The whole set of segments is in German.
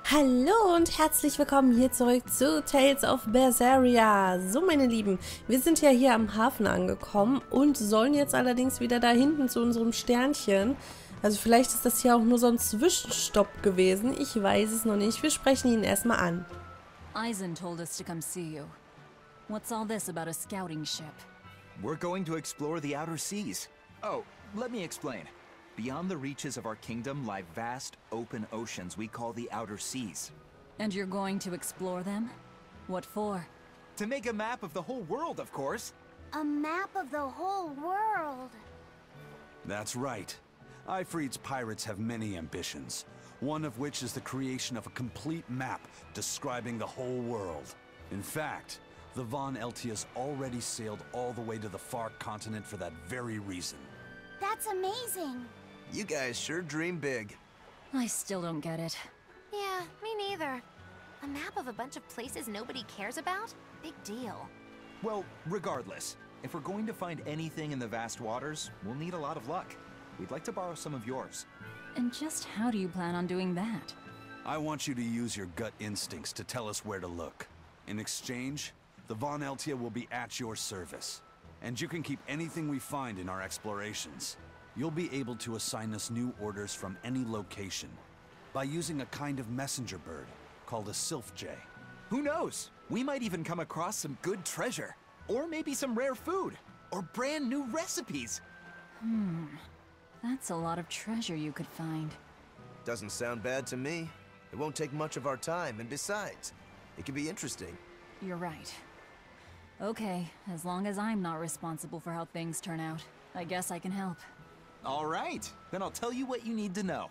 Hallo und herzlich willkommen hier zurück zu Tales of Berseria. So, meine Lieben, wir sind ja hier am Hafen angekommen und sollen jetzt allerdings wieder da hinten zu unserem Sternchen. Also vielleicht ist das hier auch nur so ein Zwischenstopp gewesen. Ich weiß es noch nicht. Wir sprechen ihn erstmal an. Eisen told us to come see you. What's all this about a scouting ship? We're going to explore the outer seas. Oh, let me explain. Beyond the reaches of our kingdom lie vast, open oceans we call the outer seas. And you're going to explore them? What for? To make a map of the whole world, of course. A map of the whole world. That's right. Ifrit's pirates have many ambitions, one of which is the creation of a complete map describing the whole world. In fact, the Von Eltias already sailed all the way to the far continent for that very reason. That's amazing. You guys sure dream big. I still don't get it. Yeah, me neither. A map of a bunch of places nobody cares about? Big deal. Well, regardless, if we're going to find anything in the vast waters, we'll need a lot of luck. We'd like to borrow some of yours. And just how do you plan on doing that? I want you to use your gut instincts to tell us where to look. In exchange, the Von Eltia will be at your service. And you can keep anything we find in our explorations. You'll be able to assign us new orders from any location by using a kind of messenger bird called a Sylph Jay. Who knows? We might even come across some good treasure. Or maybe some rare food. Or brand new recipes. That's a lot of treasure you could find. Doesn't sound bad to me. It won't take much of our time, and besides, it could be interesting. You're right. Okay, as long as I'm not responsible for how things turn out, I guess I can help. All right, then I'll tell you what you need to know.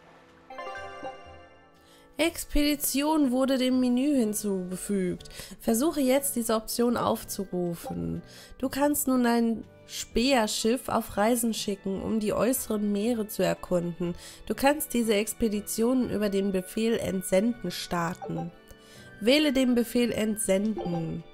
Expedition wurde dem Menü hinzugefügt. Versuche jetzt, diese Option aufzurufen. Du kannst nun ein Speerschiff auf Reisen schicken, um die äußeren Meere zu erkunden. Du kannst diese Expeditionen über den Befehl Entsenden starten. Wähle den Befehl Entsenden.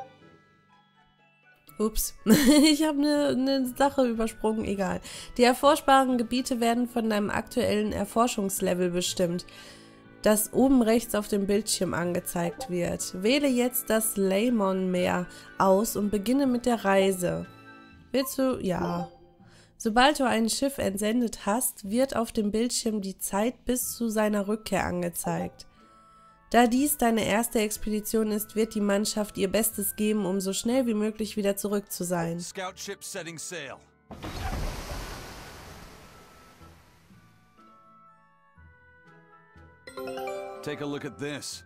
Ups, ich habe eine Sache übersprungen, egal. Die erforschbaren Gebiete werden von deinem aktuellen Erforschungslevel bestimmt, das oben rechts auf dem Bildschirm angezeigt wird. Wähle jetzt das Leymon-Meer aus und beginne mit der Reise. Willst du? Ja. Sobald du ein Schiff entsendet hast, wird auf dem Bildschirm die Zeit bis zu seiner Rückkehr angezeigt. Da dies deine erste Expedition ist, wird die Mannschaft ihr Bestes geben, um so schnell wie möglich wieder zurück zu sein. Scout ship setting sail. Take a look at this.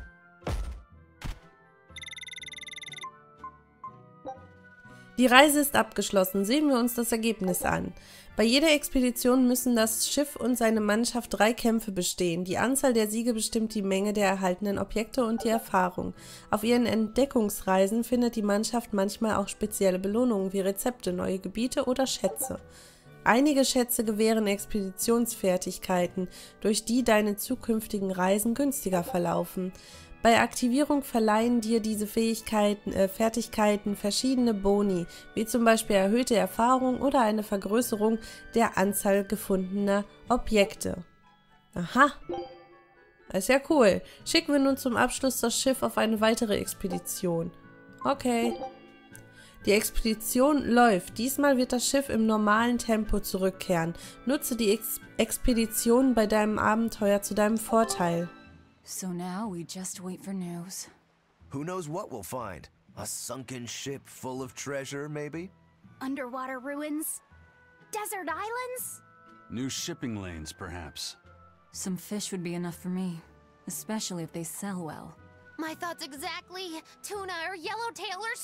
Die Reise ist abgeschlossen. Sehen wir uns das Ergebnis an. Bei jeder Expedition müssen das Schiff und seine Mannschaft 3 Kämpfe bestehen. Die Anzahl der Siege bestimmt die Menge der erhaltenen Objekte und die Erfahrung. Auf ihren Entdeckungsreisen findet die Mannschaft manchmal auch spezielle Belohnungen wie Rezepte, neue Gebiete oder Schätze. Einige Schätze gewähren Expeditionsfertigkeiten, durch die deine zukünftigen Reisen günstiger verlaufen. Bei Aktivierung verleihen dir diese Fertigkeiten verschiedene Boni, wie zum Beispiel erhöhte Erfahrung oder eine Vergrößerung der Anzahl gefundener Objekte. Aha, das ist ja cool. Schicken wir nun zum Abschluss das Schiff auf eine weitere Expedition. Okay. Die Expedition läuft. Diesmal wird das Schiff im normalen Tempo zurückkehren. Nutze die Expedition bei deinem Abenteuer zu deinem Vorteil. So now we just wait for news. Who knows what we'll find? A sunken ship full of treasure, maybe? Underwater ruins? Desert islands? New shipping lanes, perhaps. Some fish would be enough for me, especially if they sell well. My thoughts exactly. Tuna or yellowtail or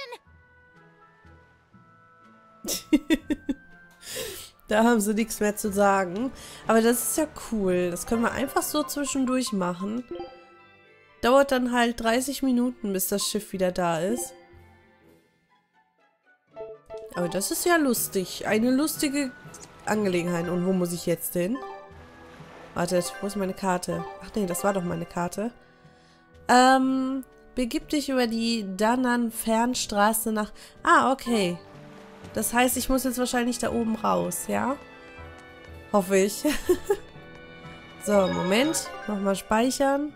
sturgeon. Da haben sie nichts mehr zu sagen. Aber das ist ja cool. Das können wir einfach so zwischendurch machen. Dauert dann halt 30 Minuten, bis das Schiff wieder da ist. Aber das ist ja lustig. Eine lustige Angelegenheit. Und wo muss ich jetzt hin? Wartet, wo ist meine Karte? Ach nee, das war doch meine Karte. Begib dich über die Dannan-Fernstraße nach... Ah, okay. Das heißt, ich muss jetzt wahrscheinlich da oben raus, ja? Hoffe ich. So, Moment. Nochmal speichern.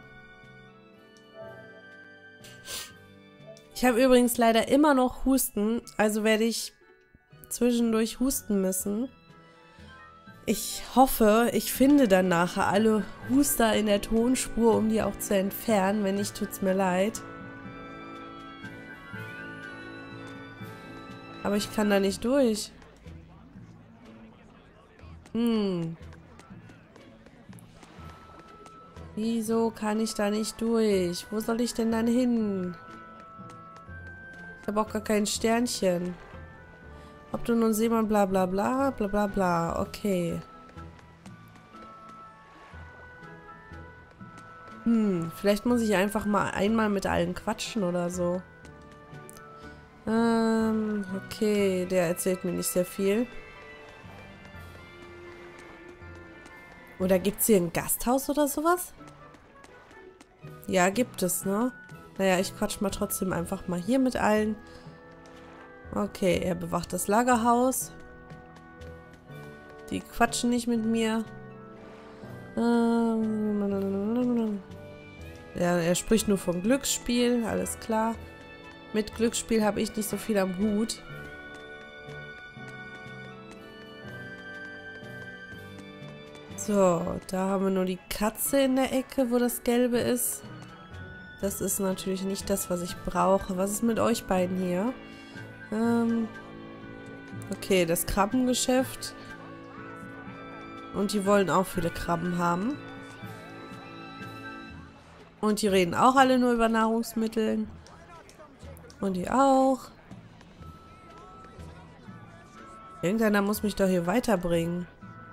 Ich habe übrigens leider immer noch Husten, also werde ich zwischendurch husten müssen. Ich hoffe, ich finde dann nachher alle Huster in der Tonspur, um die auch zu entfernen. Wenn nicht, tut's mir leid. Aber ich kann da nicht durch. Wieso kann ich da nicht durch? Wo soll ich denn dann hin? Ich habe auch gar kein Sternchen. Ob du nun Seemann bla bla bla bla bla bla. Okay. Vielleicht muss ich einfach mal einmal mit allen quatschen oder so. Okay, der erzählt mir nicht sehr viel. Oder gibt es hier ein Gasthaus oder sowas? Ja, gibt es, ne? Naja, ich quatsch mal trotzdem einfach mal hier mit allen. Okay, er bewacht das Lagerhaus. Die quatschen nicht mit mir. Ja, er spricht nur vom Glücksspiel, alles klar. Mit Glücksspiel habe ich nicht so viel am Hut. So, da haben wir nur die Katze in der Ecke, wo das Gelbe ist. Das ist natürlich nicht das, was ich brauche. Was ist mit euch beiden hier? Okay, das Krabbengeschäft. Und die wollen auch viele Krabben haben. Und die reden auch alle nur über Nahrungsmittel. Und die auch. Irgendeiner muss mich doch hier weiterbringen.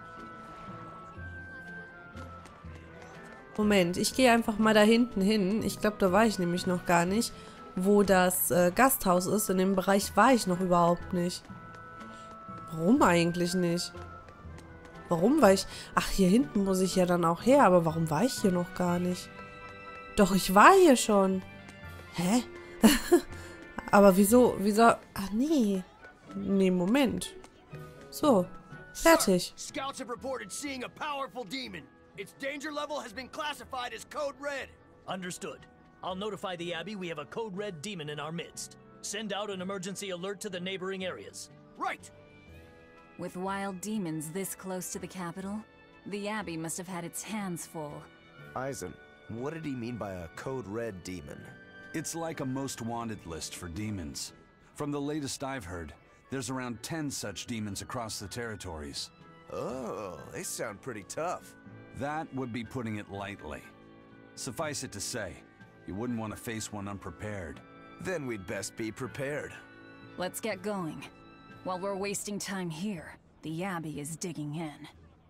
Moment, ich gehe einfach mal da hinten hin. Ich glaube, da war ich nämlich noch gar nicht. Wo das Gasthaus ist. In dem Bereich war ich noch überhaupt nicht. Warum eigentlich nicht? Warum war ich... Ach, hier hinten muss ich ja dann auch her. Aber warum war ich hier noch gar nicht? Doch, ich war hier schon. Hä? Aber wieso... Ach, nee. Nee, Moment. So. Fertig. Scouts have reported seeing a powerful demon. Its danger level has been classified as Code Red. Understood. I'll notify the Abbey we have a Code Red demon in our midst. Send out an emergency alert to the neighboring areas. Right! With wild demons this close to the capital, the Abbey must have had its hands full. Eisen, what did he mean by a Code Red demon? It's like a most wanted list for demons. From the latest I've heard, there's around 10 such demons across the territories. Oh, they sound pretty tough. That would be putting it lightly. Suffice it to say, you wouldn't want to face one unprepared. Then we'd best be prepared. Let's get going. While we're wasting time here, the Abbey is digging in.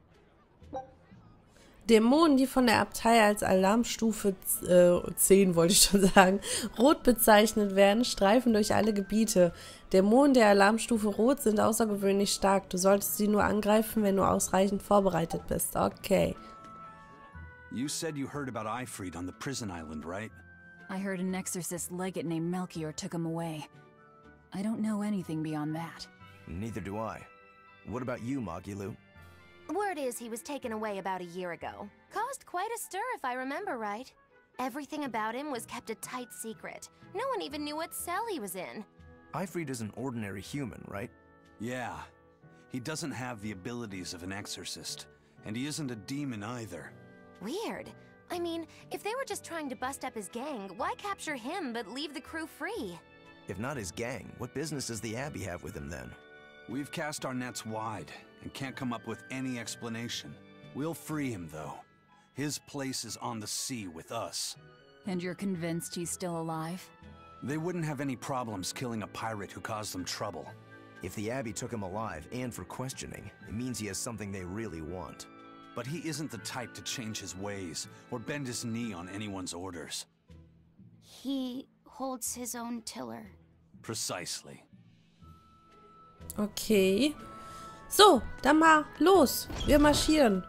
Dämonen, die von der Abtei als Alarmstufe 10, wollte ich schon sagen, rot bezeichnet werden, streifen durch alle Gebiete. Dämonen der Alarmstufe Rot sind außergewöhnlich stark. Du solltest sie nur angreifen, wenn du ausreichend vorbereitet bist. Okay. You said you heard about Ifrit on the prison island, right? I heard an exorcist legate named Melchior took him away. I don't know anything beyond that. Neither do I. What about you, Magilou? Word is he was taken away about a year ago. Caused quite a stir, if I remember right. Everything about him was kept a tight secret. No one even knew what cell he was in. Ifrit is an ordinary human, right? Yeah. He doesn't have the abilities of an exorcist. And he isn't a demon either. Weird. I mean, if they were just trying to bust up his gang, why capture him but leave the crew free? If not his gang, what business does the Abbey have with him then? We've cast our nets wide and can't come up with any explanation. We'll free him, though. His place is on the sea with us. And you're convinced he's still alive? They wouldn't have any problems killing a pirate who caused them trouble. If the Abbey took him alive and for questioning, it means he has something they really want. But he isn't the type to change his ways or bend his knee on anyone's orders. He holds his own tiller. Precisely. Okay. So, dann mal los. Wir marschieren.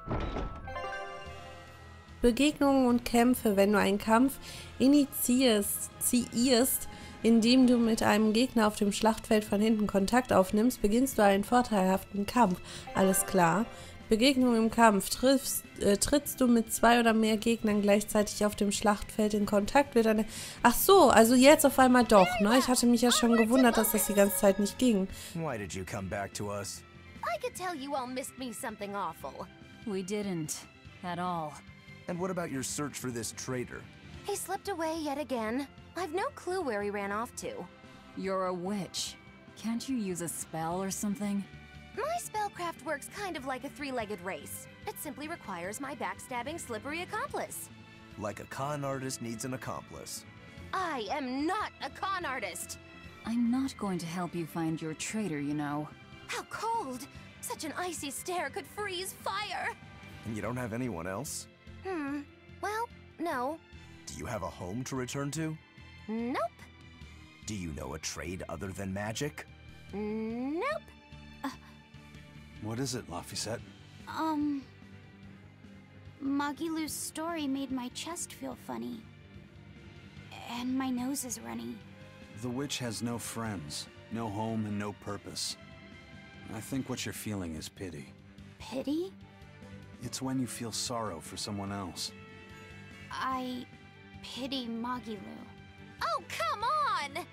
Begegnungen und Kämpfe. Wenn du einen Kampf initiierst, indem du mit einem Gegner auf dem Schlachtfeld von hinten Kontakt aufnimmst, beginnst du einen vorteilhaften Kampf. Alles klar. Begegnung im Kampf. Trittst du mit 2 oder mehr Gegnern gleichzeitig auf dem Schlachtfeld in Kontakt, wird eine... Ach so, also jetzt auf einmal doch, ne? Ich hatte mich ja schon gewundert, dass das die ganze Zeit nicht ging. Why did you come back to us? I could tell you all missed me something awful. We didn't. At all. And what about your search for this traitor? He slipped away yet again. I've no clue where he ran off to. You're a witch. Can't you use a spell or something? My spellcraft works kind of like a 3-legged race. It simply requires my backstabbing, slippery accomplice. Like a con artist needs an accomplice. I am not a con artist. I'm not going to help you find your traitor, you know. How cold! Such an icy stare could freeze fire! And you don't have anyone else? Well, no. Do you have a home to return to? Nope. Do you know a trade other than magic? Nope. What is it, Laphicet? Magilou's story made my chest feel funny. And my nose is runny. The witch has no friends, no home, and no purpose. I think what you're feeling is pity. Pity? It's when you feel sorrow for someone else. I pity Magilou. Oh, come on!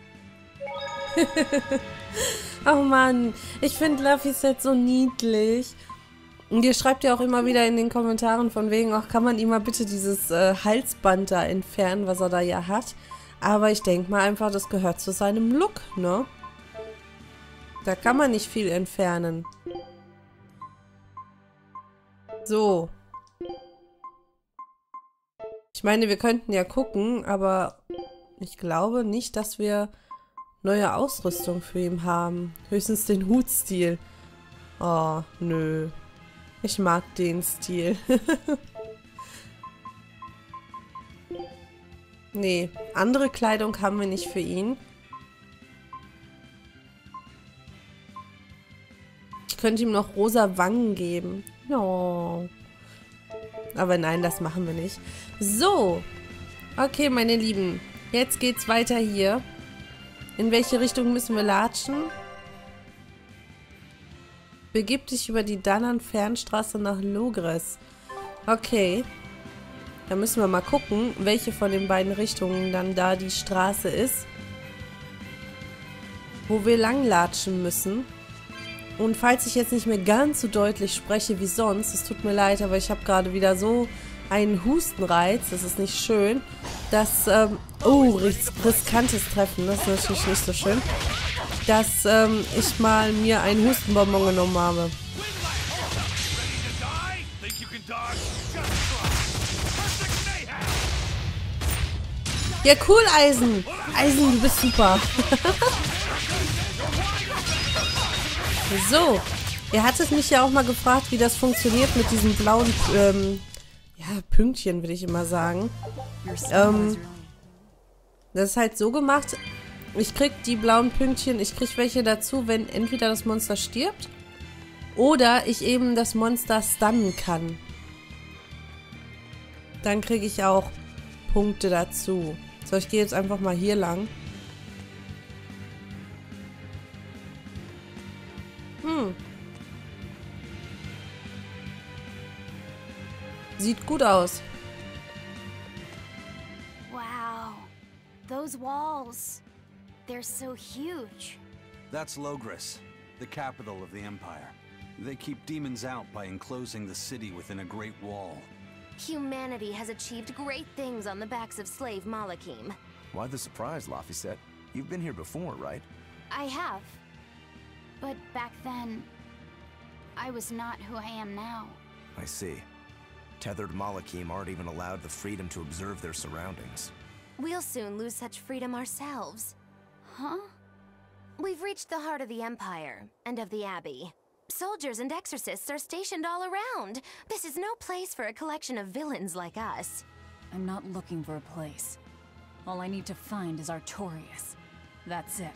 Oh Mann, ich finde Laphicet so niedlich. Und ihr schreibt ja auch immer wieder in den Kommentaren von wegen, ach, kann man ihm mal bitte dieses Halsband da entfernen, was er da ja hat. Aber ich denke mal einfach, das gehört zu seinem Look, ne? Da kann man nicht viel entfernen. So. Ich meine, wir könnten ja gucken, aber ich glaube nicht, dass wir neue Ausrüstung für ihn haben. Höchstens den Hutstil. Oh, nö. Ich mag den Stil. Nee, andere Kleidung haben wir nicht für ihn. Ich könnte ihm noch rosa Wangen geben. Oh. Aber nein, das machen wir nicht. So. Okay, meine Lieben. Jetzt geht's weiter hier. In welche Richtung müssen wir latschen? Begib dich über die Dahnan-Fernstraße nach Logres. Okay. Da müssen wir mal gucken, welche von den beiden Richtungen dann da die Straße ist. Wo wir lang latschen müssen. Und falls ich jetzt nicht mehr ganz so deutlich spreche wie sonst, es tut mir leid, aber ich habe gerade wieder so einen Hustenreiz, das ist nicht schön, dass, riskantes Treffen, das ist natürlich nicht so schön, dass ich mal mir einen Hustenbonbon genommen habe. Ja, cool, Eisen! Eisen, du bist super. So, ihr hattet mich ja auch mal gefragt, wie das funktioniert mit diesen blauen, Pünktchen, würde ich immer sagen. Das ist halt so gemacht, ich krieg die blauen Pünktchen, ich krieg welche dazu, wenn entweder das Monster stirbt oder ich eben das Monster stunnen kann. Dann kriege ich auch Punkte dazu. So, ich gehe jetzt einfach mal hier lang. Sieht gut aus. Wow. Those walls. They're so huge. That's Logres, the capital of the Empire. They keep demons out by enclosing the city within a great wall. Humanity has achieved great things on the backs of slave Malakim. Why the surprise, Laphicet? You've been here before, right? I have. But back then, I was not who I am now. I see. Tethered Malakim aren't even allowed the freedom to observe their surroundings. We'll soon lose such freedom ourselves. Huh? We've reached the heart of the Empire, and of the Abbey. Soldiers and exorcists are stationed all around. This is no place for a collection of villains like us. I'm not looking for a place. All I need to find is Artorias. That's it.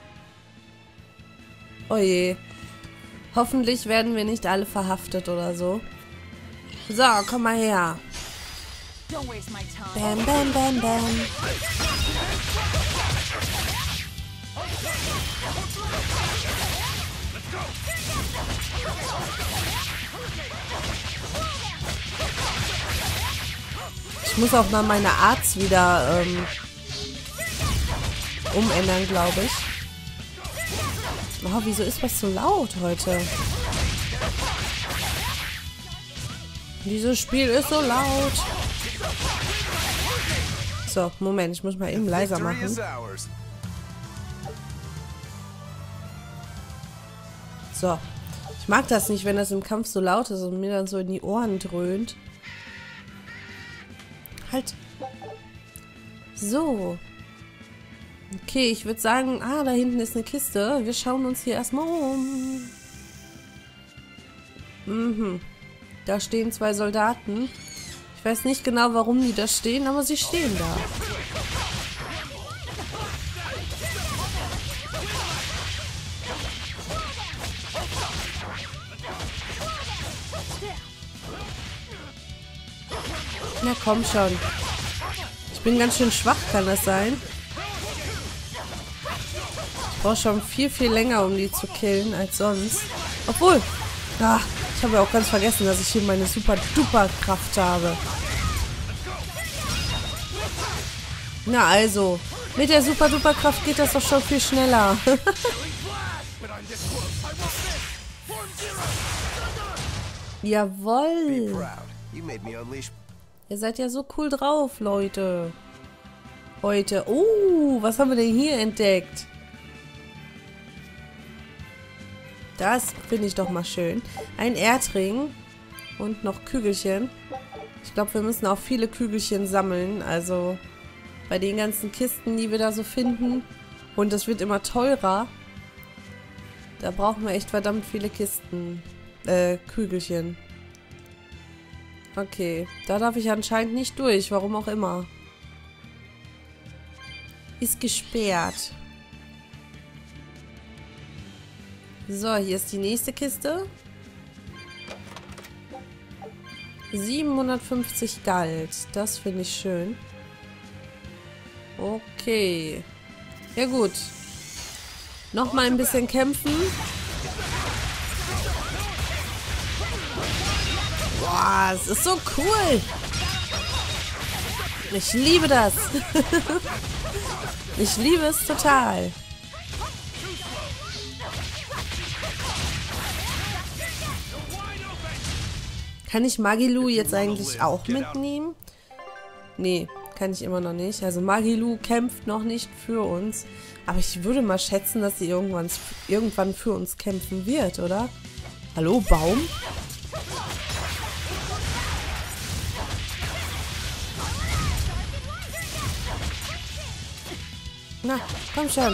Oh je. Hoffentlich werden wir nicht alle verhaftet oder so. So, komm mal her. Don't waste my time. Bam, bam, bam, bam. Ich muss auch mal meine Arts wieder umändern, glaube ich. Oh, wieso ist was so laut heute? Dieses Spiel ist so laut. So, Moment, ich muss mal eben leiser machen. So. Ich mag das nicht, wenn das im Kampf so laut ist und mir dann so in die Ohren dröhnt. Halt. So. Okay, ich würde sagen, da hinten ist eine Kiste. Wir schauen uns hier erstmal um. Da stehen 2 Soldaten. Ich weiß nicht genau, warum die da stehen, aber sie stehen da. Na komm schon. Ich bin ganz schön schwach, kann das sein? Ich brauche schon viel, viel länger, um die zu killen, als sonst. Obwohl, ich habe ja auch ganz vergessen, dass ich hier meine Super-Duper-Kraft habe. Na also, mit der Super-Duper-Kraft geht das doch schon viel schneller. Jawoll. Ihr seid ja so cool drauf, Leute. Heute. Oh, was haben wir denn hier entdeckt? Das finde ich doch mal schön. Ein Erdring und noch Kügelchen. Ich glaube, wir müssen auch viele Kügelchen sammeln. Also bei den ganzen Kisten, die wir da so finden. Und das wird immer teurer. Da brauchen wir echt verdammt viele Kisten. Kügelchen. Okay, da darf ich anscheinend nicht durch, warum auch immer. Ist gesperrt. So, hier ist die nächste Kiste. 750 Gold. Das finde ich schön. Okay. Ja gut. Nochmal ein bisschen kämpfen. Boah, es ist so cool. Ich liebe das. Ich liebe es total. Kann ich Magilu jetzt eigentlich auch mitnehmen? Nee, kann ich immer noch nicht. Also Magilu kämpft noch nicht für uns. Aber ich würde mal schätzen, dass sie irgendwann für uns kämpfen wird, oder? Hallo, Baum? Na, komm schon.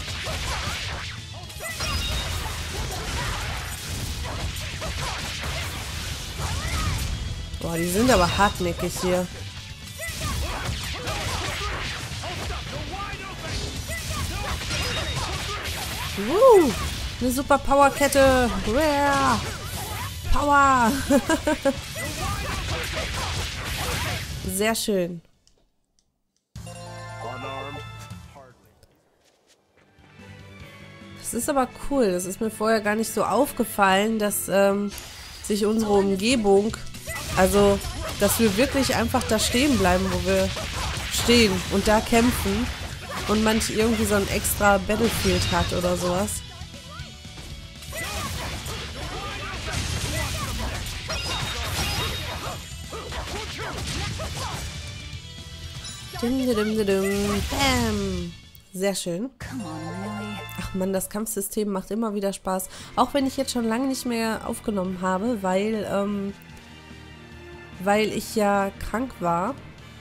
Boah, die sind aber hartnäckig hier. Eine super Powerkette. Power. Sehr schön. Das ist aber cool. Das ist mir vorher gar nicht so aufgefallen, dass sich unsere Umgebung, also dass wir wirklich einfach da stehen bleiben, wo wir stehen und da kämpfen und man nicht irgendwie so ein extra Battlefield hat oder sowas. Bam. Sehr schön. Ach man, das Kampfsystem macht immer wieder Spaß. Auch wenn ich jetzt schon lange nicht mehr aufgenommen habe, weil ich ja krank war.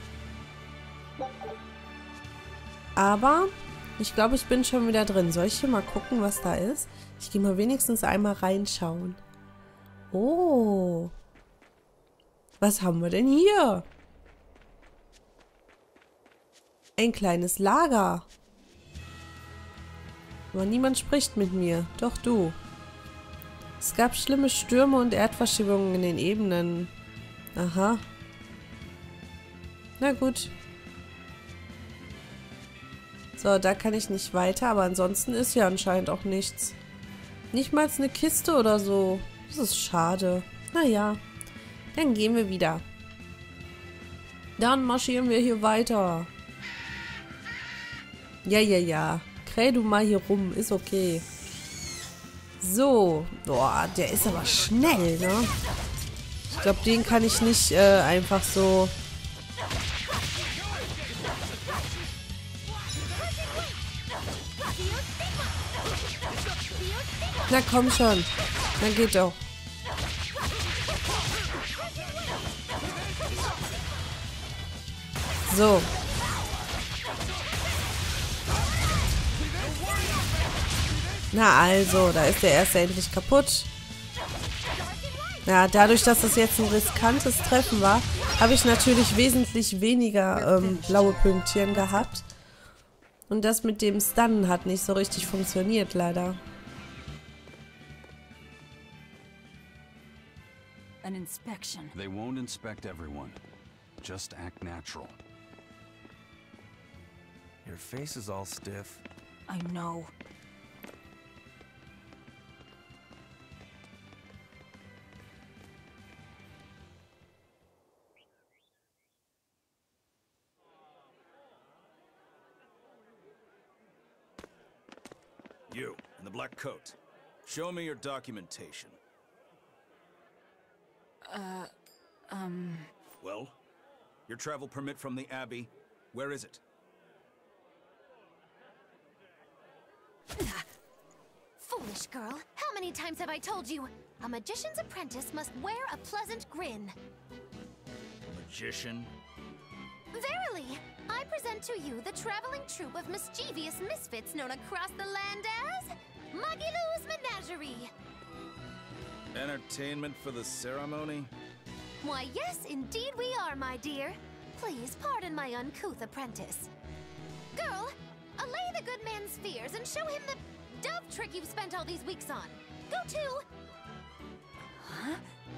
Aber ich glaube, ich bin schon wieder drin. Soll ich hier mal gucken, was da ist? Ich gehe mal wenigstens einmal reinschauen. Oh. Was haben wir denn hier? Ein kleines Lager. Aber niemand spricht mit mir. Doch du. Es gab schlimme Stürme und Erdverschiebungen in den Ebenen. Aha. Na gut. So, da kann ich nicht weiter, aber ansonsten ist ja anscheinend auch nichts. Nicht mal eine Kiste oder so. Das ist schade. Naja, dann gehen wir wieder. Dann marschieren wir hier weiter. Ja. Kräh du mal hier rum, ist okay. So. Boah, der ist aber schnell, ne? Ich glaube, den kann ich nicht einfach so... Na komm schon. Na geht doch. So. Na also, da ist der erste endlich kaputt. Ja, dadurch, dass das jetzt ein riskantes Treffen war, habe ich natürlich wesentlich weniger blaue Pünktchen gehabt. Und das mit dem Stunnen hat nicht so richtig funktioniert, leider. An inspection. They won't inspect everyone. Just act natural. Your face is all stiff. I know. You, in the black coat. Show me your documentation. Well? Your travel permit from the Abbey, where is it? Foolish girl, how many times have I told you? A magician's apprentice must wear a pleasant grin. Magician? Verily, I present to you the traveling troupe of mischievous misfits known across the land as Magilou's Menagerie. Entertainment for the ceremony? Why, yes, indeed we are, my dear. Please pardon my uncouth apprentice. Girl, allay the good man's fears and show him the dove trick you've spent all these weeks on. Go to... Huh?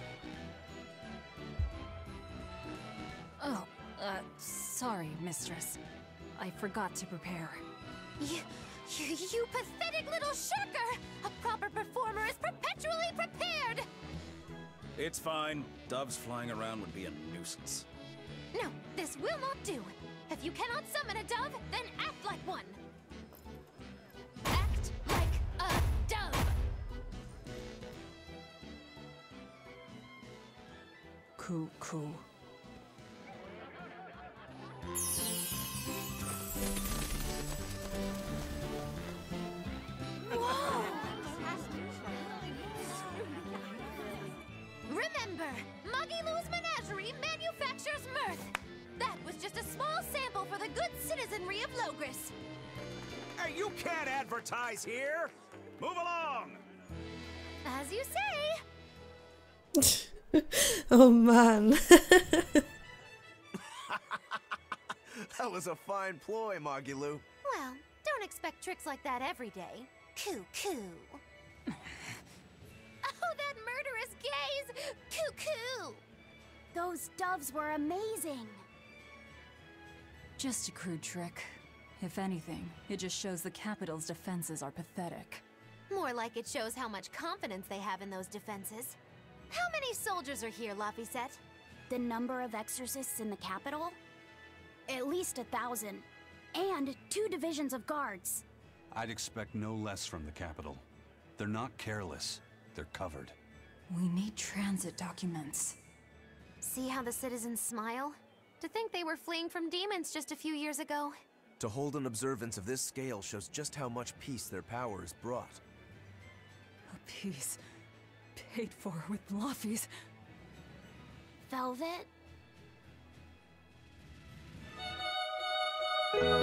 Oh, sorry, mistress. I forgot to prepare. You pathetic little shirker! A proper performer is perpetually prepared! It's fine. Doves flying around would be a nuisance. No, this will not do. If you cannot summon a dove, then act like one. Act like a dove! Coo. Remember, Magilou's Menagerie manufactures mirth. That was just a small sample for the good citizenry of Logris. Hey, you can't advertise here! Move along! As you say. Oh man. That was a fine ploy, Magilou. Well, don't expect tricks like that every day. Coo. Oh, that murderous gaze! Coo. Those doves were amazing. Just a crude trick. If anything, it just shows the capital's defenses are pathetic. More like it shows how much confidence they have in those defenses. How many soldiers are here, Laphicet? The number of exorcists in the capital? At least 1,000. And 2 divisions of guards. I'd expect no less from the capital. They're not careless. They're covered. We need transit documents. See how the citizens smile? To think they were fleeing from demons just a few years ago. To hold an observance of this scale shows just how much peace their power has brought. A piece paid for with Laffy's. Velvet?